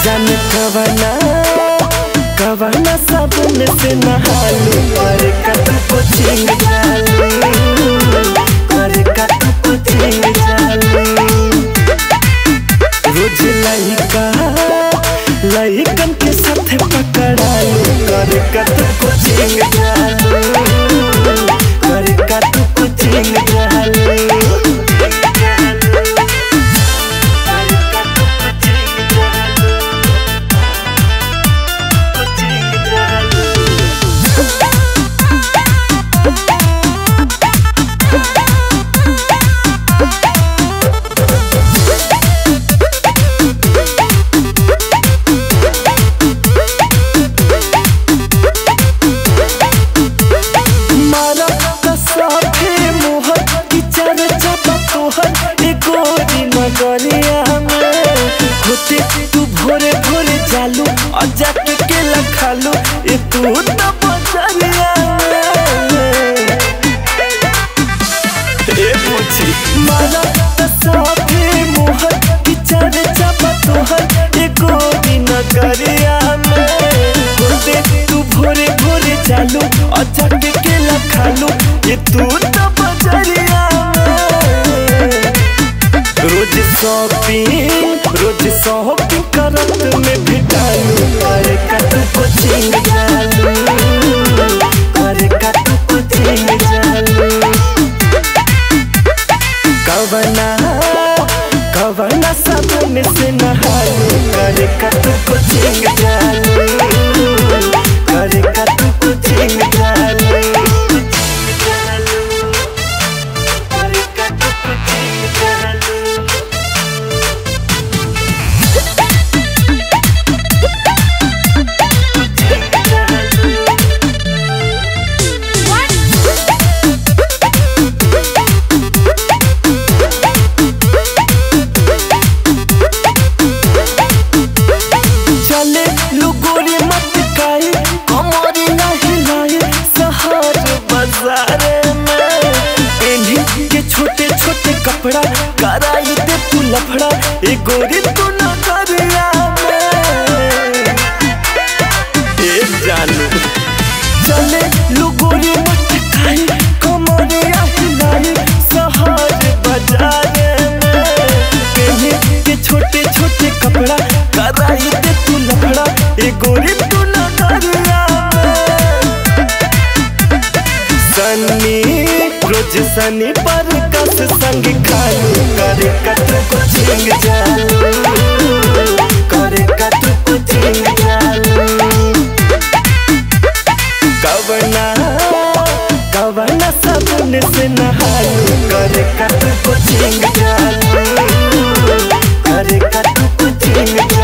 जन कवना कवना साबुन से नहालू पर कत कोचिंग जालू पर कत कोचिंग जालू रोज लइकन के साथ पकड़ालू कर कत कोचिंग जालू कर कत कोचिंग जालू तू भोरे भोरे जालू और जाके केला खालू ये तू तो बजरिया पूछी मारा साफे मोहर की चारे चापा तोहर एको दिन करिया तू भोरे भोरे जालू और जाके केला खालू ये तू तो बजरिया रोज शॉपिंग करत में भिटालू करे कत कोचिंग जालू करे कत कोचिंग जालू कवना साबुन से नहालू करे कत कोचिंग जालू करे कत कोचिंग जालू करे कत कोचिंग जालू छोटे छोटे कपड़ा कराई दे तू लफड़ा ए गोरी तू न करिया जानू चले लुगोरी मटकाई कमरिया हिलाई शहर बाजारे में के छोटे छोटे कपड़ा कराई दे तू लफड़ा ए गोरी तू न करिया सनी पर कस संग खालू करे कत कोचिंग जालू करे कत कोचिंग जालू कवना साबुन से नहालू करे कत कोचिंग जालू करे कत कोचिंग